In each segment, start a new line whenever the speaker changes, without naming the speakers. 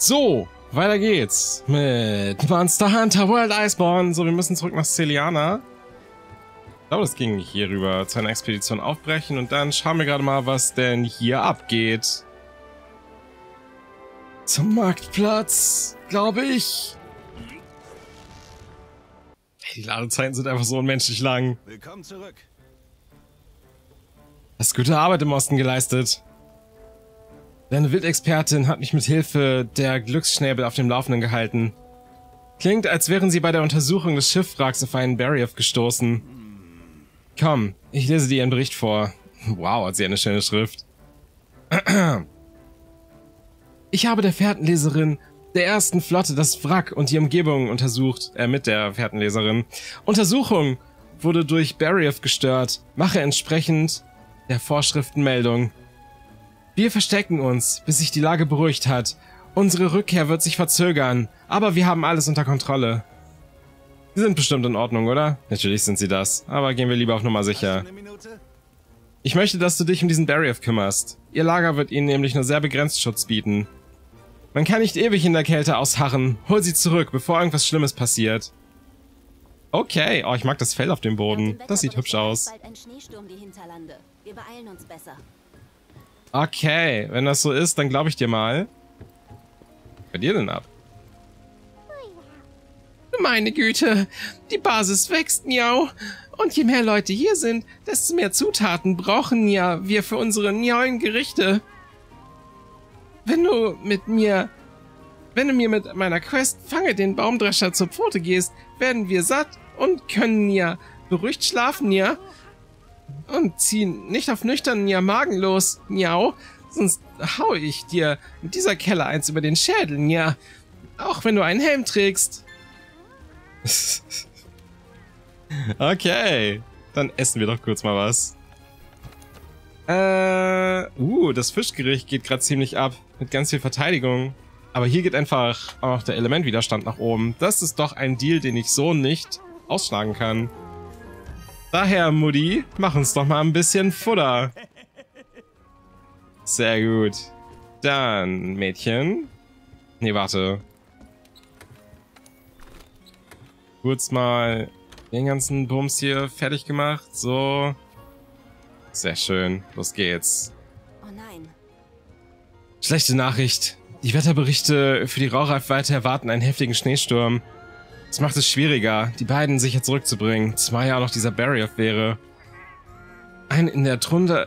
So, weiter geht's mit Monster Hunter World Iceborne. So, wir müssen zurück nach Celiana. Ich glaube, das ging nicht hier rüber. Zu einer Expedition aufbrechen und dann schauen wir gerade mal, was denn hier abgeht. Zum Marktplatz, glaube ich. Hey, die Ladezeiten sind einfach so unmenschlich lang.
Willkommen zurück.
Hast gute Arbeit im Osten geleistet. Deine Wildexpertin hat mich mit Hilfe der Glücksschnäbel auf dem Laufenden gehalten. Klingt, als wären sie bei der Untersuchung des Schiffwracks auf einen Barioth gestoßen. Komm, ich lese dir ihren Bericht vor. Wow, hat sie eine schöne Schrift. Ich habe der Fährtenleserin der ersten Flotte das Wrack und die Umgebung untersucht. Mit der Fährtenleserin. Untersuchung wurde durch Barioth gestört. Mache entsprechend der Vorschriften Meldung. Wir verstecken uns, bis sich die Lage beruhigt hat. Unsere Rückkehr wird sich verzögern, aber wir haben alles unter Kontrolle. Sie sind bestimmt in Ordnung, oder? Natürlich sind sie das, aber gehen wir lieber auf Nummer sicher. Ich möchte, dass du dich um diesen Barioth kümmerst. Ihr Lager wird ihnen nämlich nur sehr begrenzt Schutz bieten. Man kann nicht ewig in der Kälte ausharren. Hol sie zurück, bevor irgendwas Schlimmes passiert. Okay, oh, ich mag das Fell auf dem Boden. Das sieht hübsch aus.
Bald ein Schneesturm die Hinterlande. Wir beeilen uns besser.
Okay, wenn das so ist, dann glaube ich dir mal. Was bei dir denn ab? Meine Güte, die Basis wächst, Miau. Und je mehr Leute hier sind, desto mehr Zutaten brauchen ja wir für unsere neuen Gerichte. Wenn du mir mit meiner Quest Fange den Baumdrescher zur Pfote gehst, werden wir satt und können ja beruhigt schlafen, ja. Und ziehen nicht auf nüchternen Magen los, Miau. Sonst hau ich dir mit dieser Kelle eins über den Schädel, ja. Auch wenn du einen Helm trägst. Okay, dann essen wir doch kurz mal was. Das Fischgericht geht gerade ziemlich ab. Mit ganz viel Verteidigung. Aber hier geht einfach auch der Elementwiderstand nach oben. Das ist doch ein Deal, den ich so nicht ausschlagen kann. Daher, Mutti, mach uns doch mal ein bisschen Futter. Sehr gut. Dann, Mädchen. Nee, warte. Kurz mal den ganzen Bums hier fertig gemacht. So. Sehr schön. Los geht's.
Oh nein.
Schlechte Nachricht. Die Wetterberichte für die Raureifweite erwarten einen heftigen Schneesturm. Das macht es schwieriger, die beiden sicher zurückzubringen, zumal ja auch noch dieser Barioth wäre. Ein in der Tundra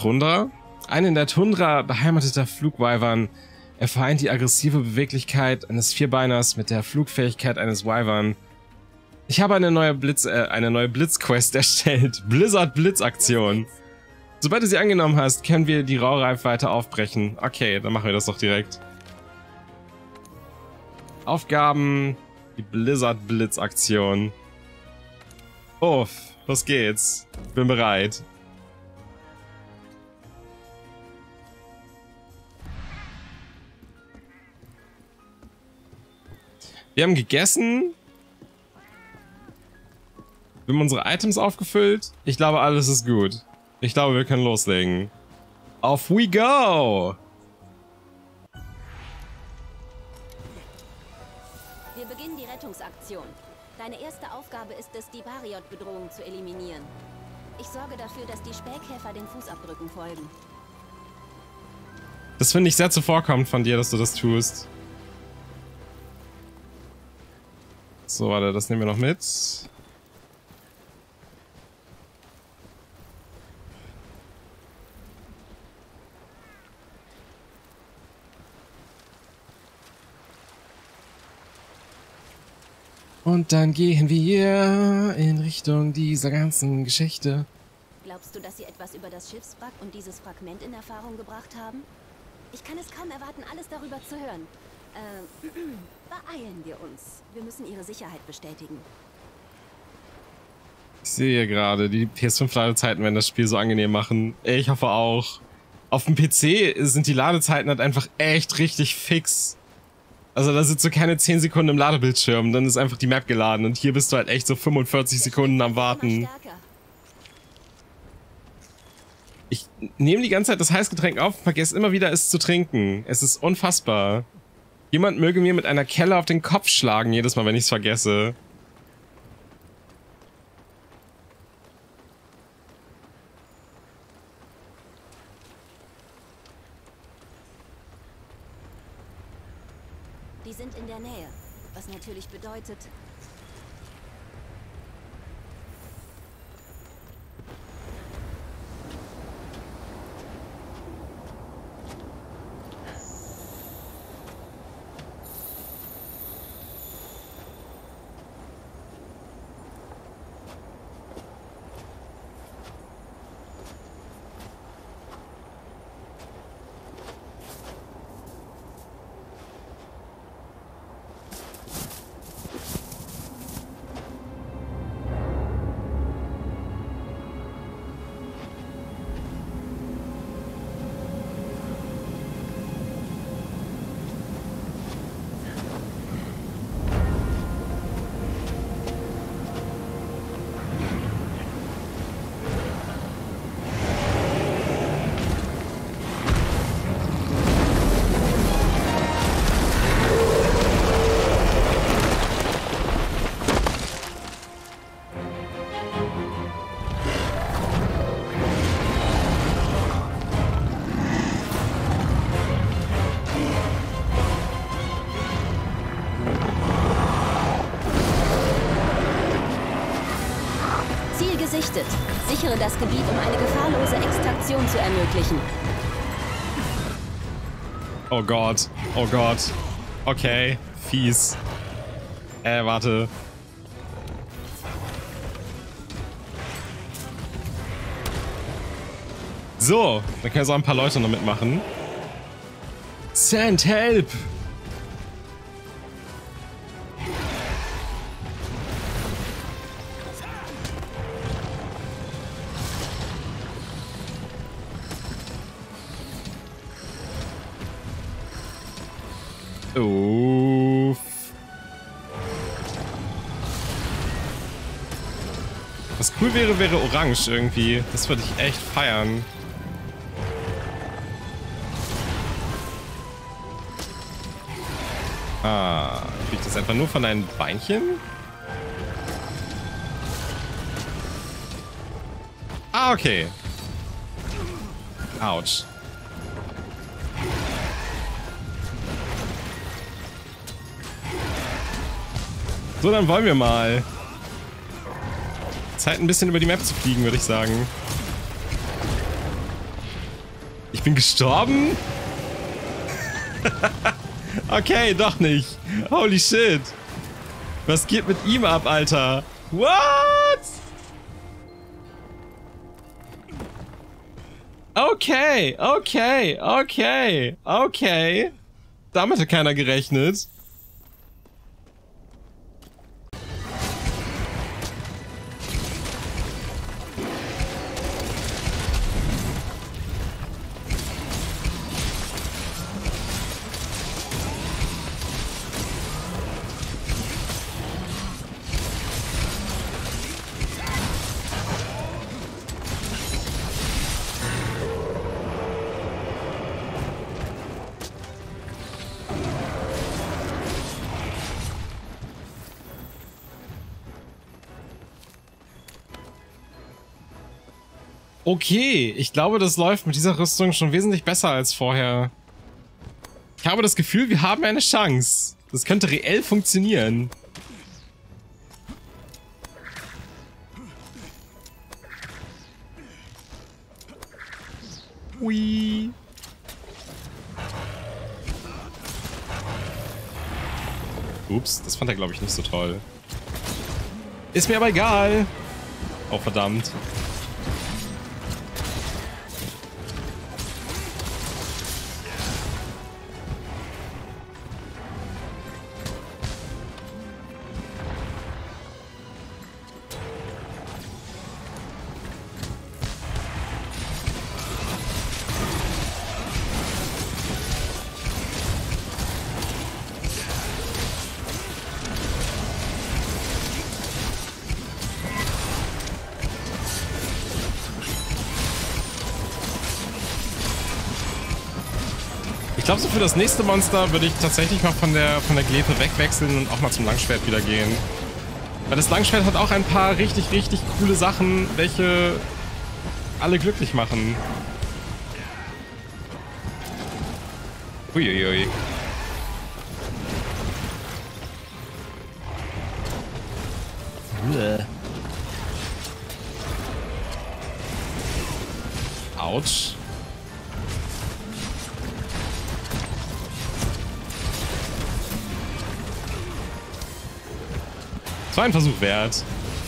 beheimateter Flugwyvern. Er vereint die aggressive Beweglichkeit eines Vierbeiners mit der Flugfähigkeit eines Wyvern. Ich habe eine neue Blitzquest erstellt. Blizzard Blitzaktion. Sobald du sie angenommen hast, können wir die Raureifweite aufbrechen. Okay, dann machen wir das doch direkt. Aufgaben. Die Blizzard Blitzaktion. Uff, los geht's. Bin bereit. Wir haben gegessen. Wir haben unsere Items aufgefüllt. Ich glaube, alles ist gut. Ich glaube, wir können loslegen. Off we go!
Wir beginnen die Rettungsaktion. Deine erste Aufgabe ist es, die Barioth-Bedrohung zu eliminieren. Ich sorge dafür, dass die Spähkäfer den Fußabdrücken folgen.
Das finde ich sehr zuvorkommend von dir, dass du das tust. So, warte, das nehmen wir noch mit. Und dann gehen wir in Richtung dieser ganzen Geschichte.
Glaubst du, dass sie etwas über das Schiffswrack und dieses Fragment in Erfahrung gebracht haben? Ich kann es kaum erwarten, alles darüber zu hören. Beeilen wir uns. Wir müssen ihre Sicherheit bestätigen.
Ich sehe gerade, die PS5-Ladezeiten werden das Spiel so angenehm machen. Ich hoffe auch. Auf dem PC sind die Ladezeiten halt einfach echt richtig fix. Also da sitzt so keine 10 Sekunden im Ladebildschirm, dann ist einfach die Map geladen und hier bist du halt echt so 45 Sekunden am Warten. Ich nehme die ganze Zeit das Heißgetränk auf und vergesse immer wieder es zu trinken. Es ist unfassbar. Jemand möge mir mit einer Kelle auf den Kopf schlagen, jedes Mal, wenn ich es vergesse.
Die sind in der Nähe, was natürlich bedeutet... Gesichtet. Sichere das Gebiet, um eine gefahrlose Extraktion zu ermöglichen.
Oh Gott. Oh Gott. Okay. Fies. Warte. So. Dann können jetzt auch ein paar Leute noch mitmachen. Send help! Uff. Was cool wäre, wäre orange irgendwie. Das würde ich echt feiern. Ah, kriegt das einfach nur von deinen Beinchen? Ah, okay. Autsch. So, dann wollen wir mal. Zeit, ein bisschen über die Map zu fliegen, würde ich sagen. Ich bin gestorben? Okay, doch nicht. Holy shit. Was geht mit ihm ab, Alter? What? Okay, okay, okay, okay. Damit hat keiner gerechnet. Okay, ich glaube, das läuft mit dieser Rüstung schon wesentlich besser als vorher. Ich habe das Gefühl, wir haben eine Chance. Das könnte reell funktionieren. Hui. Ups, das fand er, glaube ich, nicht so toll. Ist mir aber egal. Oh, verdammt. glaube, so für das nächste Monster würde ich tatsächlich mal von der Glefe wegwechseln und auch mal zum Langschwert wieder gehen. Weil das Langschwert hat auch ein paar richtig, richtig coole Sachen, welche alle glücklich machen. Uiuiui. Autsch. Das war ein Versuch wert.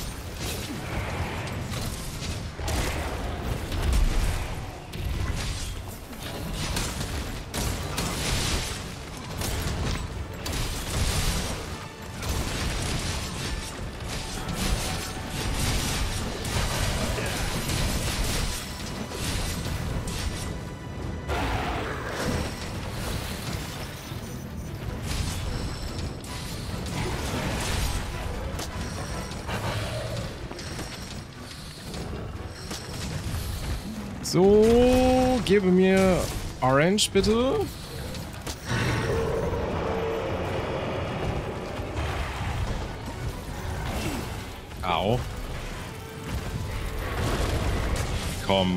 So, gebe mir Orange bitte. Au. Komm.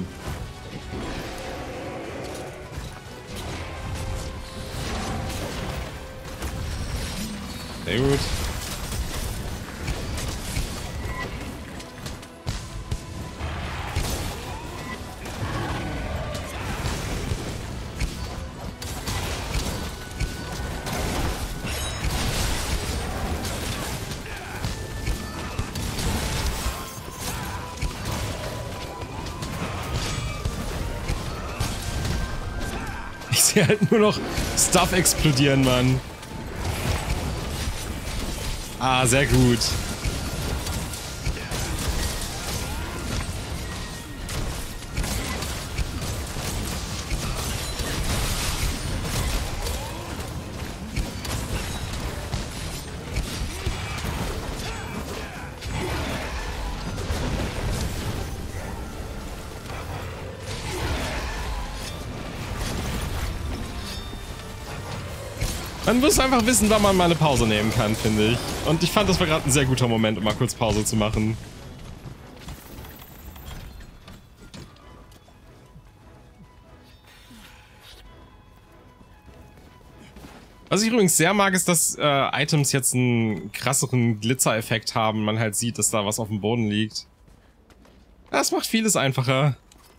Sehr gut. Ich sehe halt nur noch Stuff explodieren, Mann. Ah, sehr gut. Man muss einfach wissen, wann man mal eine Pause nehmen kann, finde ich. Und ich fand, das war gerade ein sehr guter Moment, um mal kurz Pause zu machen. Was ich übrigens sehr mag, ist, dass Items jetzt einen krasseren Glitzer-Effekt haben. Man halt sieht, dass da was auf dem Boden liegt. Das macht vieles einfacher.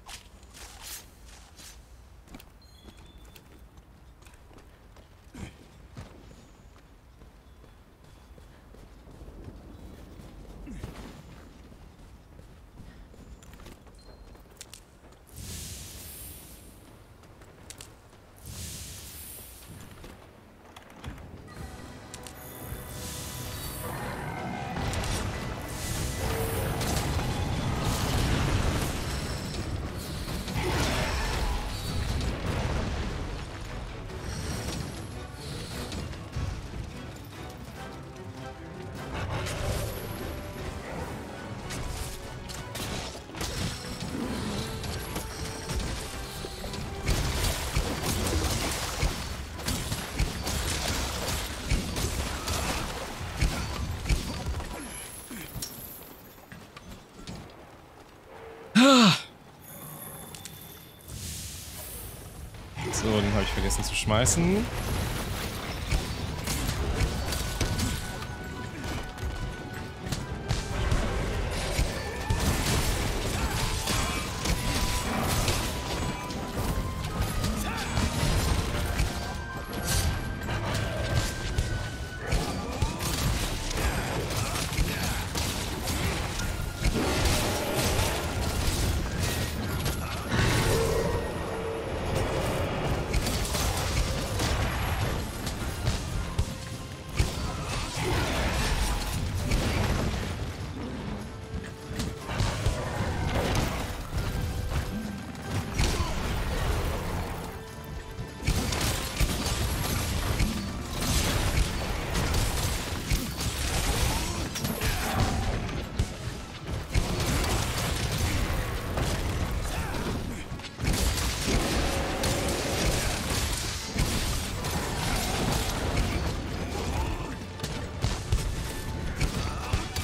So, den habe ich vergessen zu schmeißen.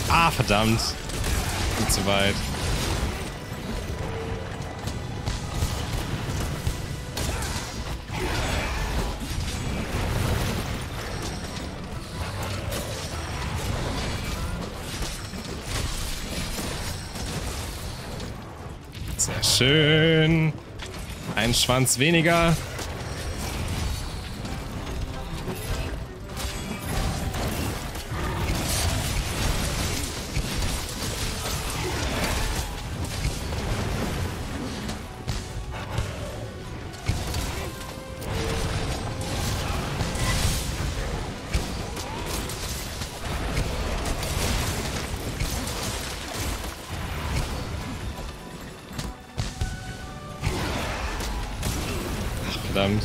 Ah, verdammt. Nicht zu weit. Sehr schön. Ein Schwanz weniger. Verdammt.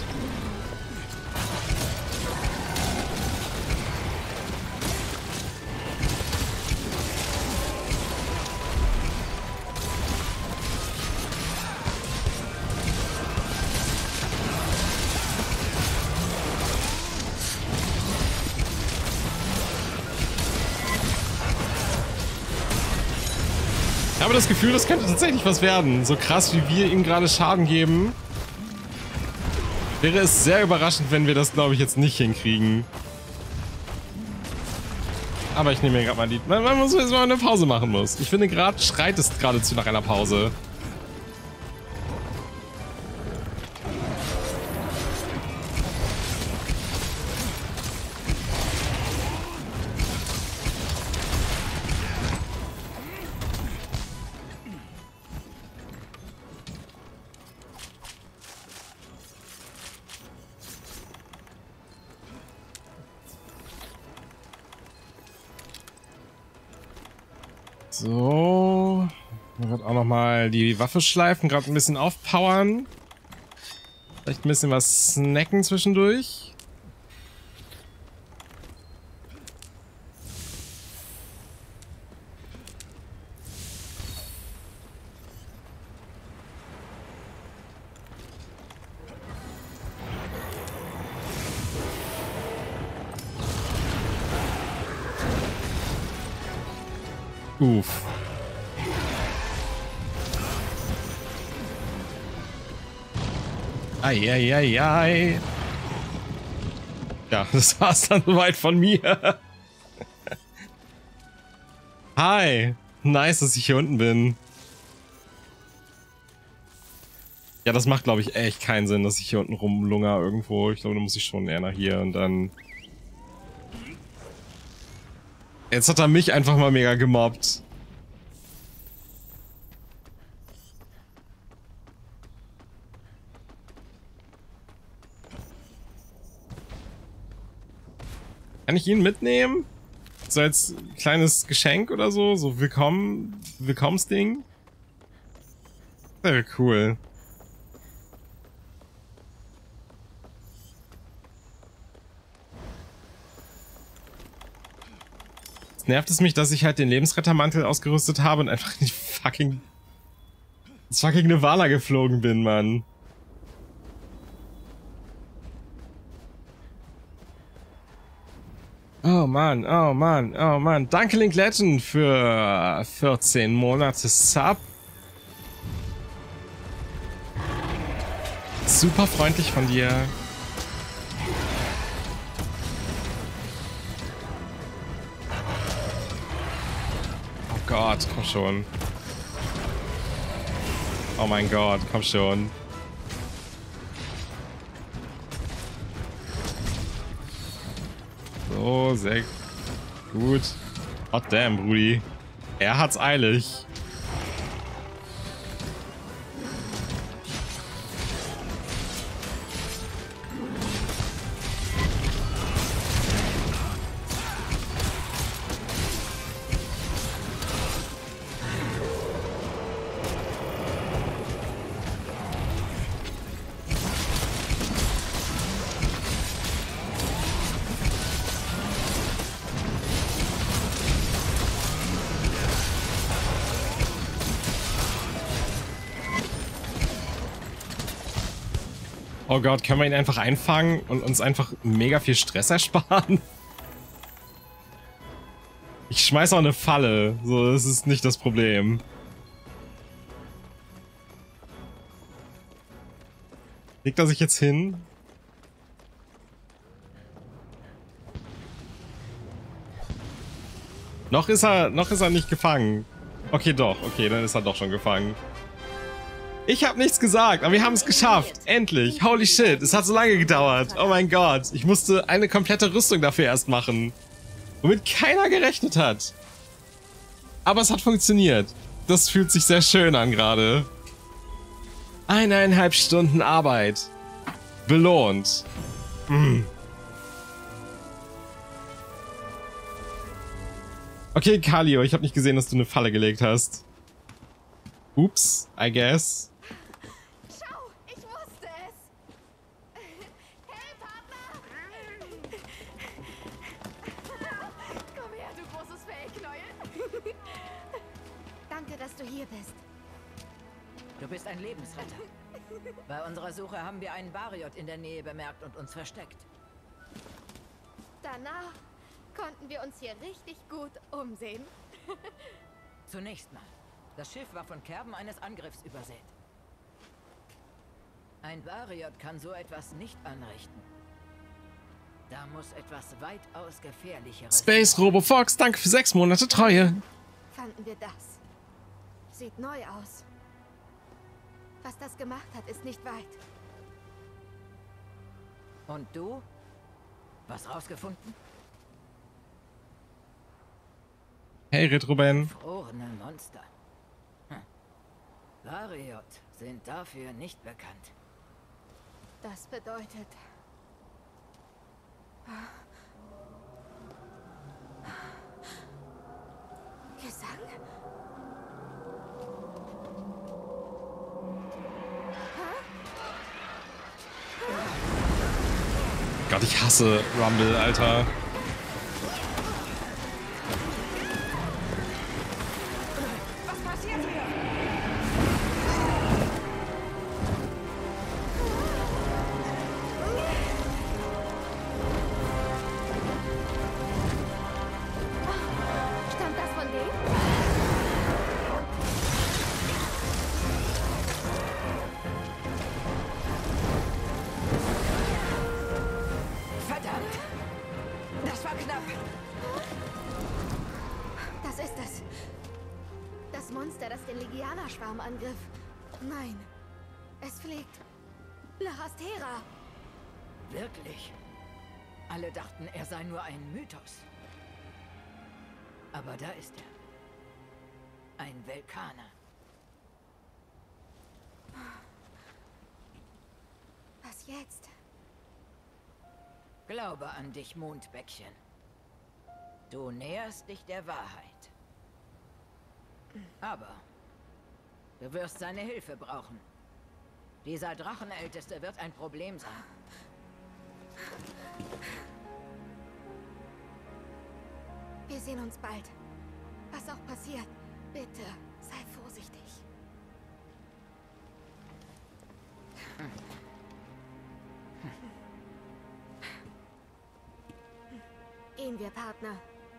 Ich habe das Gefühl, das könnte tatsächlich was werden. So krass, wie wir ihm gerade Schaden geben. Wäre es sehr überraschend, wenn wir das, glaube ich, jetzt nicht hinkriegen. Aber ich nehme mir gerade mal die... Man muss jetzt mal eine Pause machen muss. Ich finde, gerade schreit es geradezu nach einer Pause. So, dann wird auch noch mal die Waffe schleifen, gerade ein bisschen aufpowern. Vielleicht ein bisschen was snacken zwischendurch. Uff. Eieiei. Ja, das war's dann soweit von mir. Hi. Nice, dass ich hier unten bin. Ja, das macht, glaube ich, echt keinen Sinn, dass ich hier unten rumlunger irgendwo. Ich glaube, da muss ich schon eher nach hier und dann... Jetzt hat er mich einfach mal mega gemobbt. Kann ich ihn mitnehmen? So als kleines Geschenk oder so? So Willkommensding? Sehr cool. Nervt es mich, dass ich halt den Lebensrettermantel ausgerüstet habe und einfach in die fucking Nevala geflogen bin, Mann. Oh Mann, oh Mann, oh Mann. Danke Link Legend für 14 Monate Sub. Super freundlich von dir. Oh Gott, komm schon. Oh mein Gott, komm schon. So, sehr gut. Hot damn, Brudi. Er hat's eilig. Oh Gott, können wir ihn einfach einfangen und uns einfach mega viel Stress ersparen? Ich schmeiß auch eine Falle. So, das ist nicht das Problem. Legt er sich jetzt hin? Noch ist er nicht gefangen. Okay, doch. Okay, dann ist er doch schon gefangen. Ich habe nichts gesagt, aber wir haben es geschafft. Endlich. Holy shit, es hat so lange gedauert. Oh mein Gott. Ich musste eine komplette Rüstung dafür erst machen. Womit keiner gerechnet hat. Aber es hat funktioniert. Das fühlt sich sehr schön an gerade. 1,5 Stunden Arbeit. Belohnt. Okay, Kalio, ich habe nicht gesehen, dass du eine Falle gelegt hast. Ups, I guess.
Schau, ich wusste es. Hey, Partner! Komm her, du großes Fellknäuel. Danke, dass du hier bist.
Du bist ein Lebensretter. Bei unserer Suche haben wir einen Bariot in der Nähe bemerkt und uns versteckt.
Danach konnten wir uns hier richtig gut umsehen.
Zunächst mal. Das Schiff war von Kerben eines Angriffs übersät. Ein Bariot kann so etwas nicht anrichten. Da muss etwas weitaus gefährlicheres
Space Robo Fox, danke für 6 Monate Treue.
Fanden wir das. Sieht neu aus. Was das gemacht hat, ist nicht weit.
Und du? Was rausgefunden?
Hey, Retroben.
Gefrorene Monster. Bariot sind dafür nicht bekannt.
Das bedeutet... Gesang?
Gott, ich hasse Rumble, Alter.
Was passiert hier? Stammt das von dem?
Verdammt! Das war knapp.
Das ist es. Das Monster, das den Legianer-Schwarm angriff. Nein. Es fliegt. Lahastera.
Wirklich? Alle dachten, er sei nur ein Mythos. Aber da ist er. Ein Velkaner.
Was jetzt?
Glaube an dich, Mondbäckchen. Du näherst dich der Wahrheit. Aber du wirst seine Hilfe brauchen. Dieser Drachenälteste wird ein Problem sein.
Wir sehen uns bald. Was auch passiert, bitte sei vorsichtig. Gehen wir, Partner.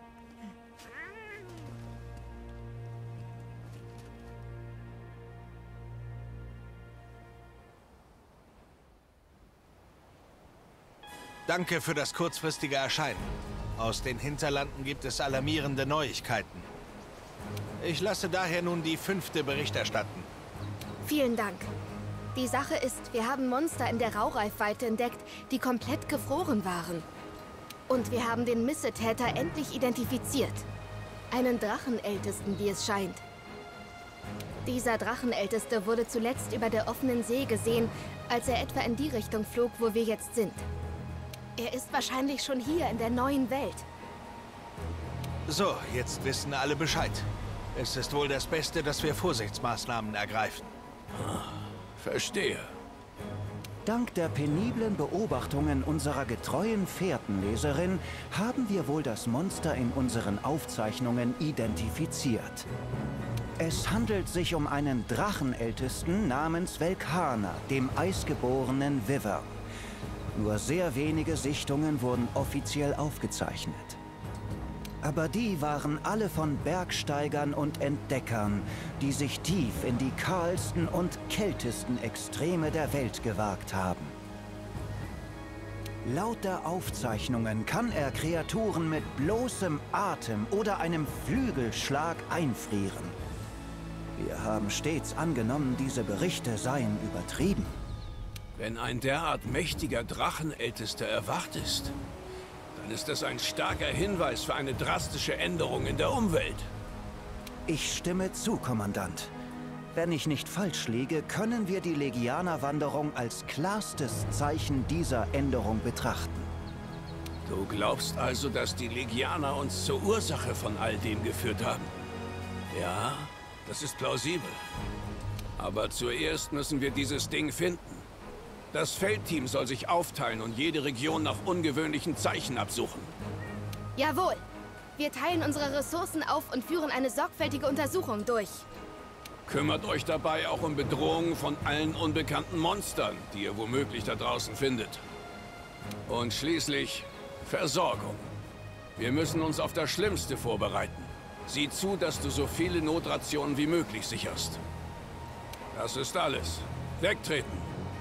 Danke für das kurzfristige Erscheinen. Aus den Hinterlanden gibt es alarmierende Neuigkeiten. Ich lasse daher nun die 5. Bericht erstatten.
Vielen Dank. Die Sache ist, wir haben Monster in der Raureifweite entdeckt, die komplett gefroren waren. Und wir haben den Missetäter endlich identifiziert. Einen Drachenältesten, wie es scheint. Dieser Drachenälteste wurde zuletzt über der offenen See gesehen, als er etwa in die Richtung flog, wo wir jetzt sind. Er ist wahrscheinlich schon hier in der neuen Welt.
So, jetzt wissen alle Bescheid. Es ist wohl das Beste, dass wir Vorsichtsmaßnahmen ergreifen.
Verstehe.
Dank der peniblen Beobachtungen unserer getreuen Fährtenleserin haben wir wohl das Monster in unseren Aufzeichnungen identifiziert. Es handelt sich um einen Drachenältesten namens Velkaner, dem eisgeborenen Wyvern. Nur sehr wenige Sichtungen wurden offiziell aufgezeichnet. Aber die waren alle von Bergsteigern und Entdeckern, die sich tief in die kahlsten und kältesten Extreme der Welt gewagt haben. Laut der Aufzeichnungen kann er Kreaturen mit bloßem Atem oder einem Flügelschlag einfrieren. Wir haben stets angenommen, diese Berichte seien übertrieben.
Wenn ein derart mächtiger Drachenältester erwacht ist, dann ist das ein starker Hinweis für eine drastische Änderung in der Umwelt.
Ich stimme zu, Kommandant. Wenn ich nicht falsch liege, können wir die Legianerwanderung als klarstes Zeichen dieser Änderung betrachten.
Du glaubst also, dass die Legianer uns zur Ursache von all dem geführt haben? Ja, das ist plausibel. Aber zuerst müssen wir dieses Ding finden. Das Feldteam soll sich aufteilen und jede Region nach ungewöhnlichen Zeichen absuchen.
Jawohl. Wir teilen unsere Ressourcen auf und führen eine sorgfältige Untersuchung durch.
Kümmert euch dabei auch um Bedrohungen von allen unbekannten Monstern, die ihr womöglich da draußen findet. Und schließlich Versorgung. Wir müssen uns auf das Schlimmste vorbereiten. Sieh zu, dass du so viele Notrationen wie möglich sicherst. Das ist alles. Wegtreten.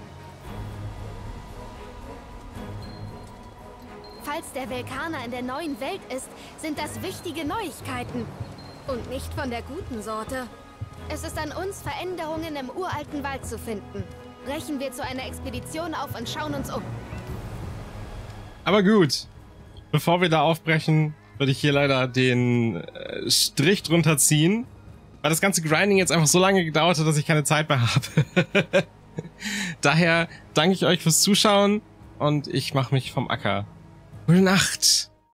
Falls der Velkaner in der neuen Welt ist, sind das wichtige Neuigkeiten. Und nicht von der guten Sorte. Es ist an uns, Veränderungen im uralten Wald zu finden. Brechen wir zu einer Expedition auf und schauen uns um.
Aber gut, bevor wir da aufbrechen, würde ich hier leider den Strich drunter ziehen, weil das ganze Grinding jetzt einfach so lange gedauert hat, dass ich keine Zeit mehr habe. Daher danke ich euch fürs Zuschauen und ich mache mich vom Acker. Gute Nacht!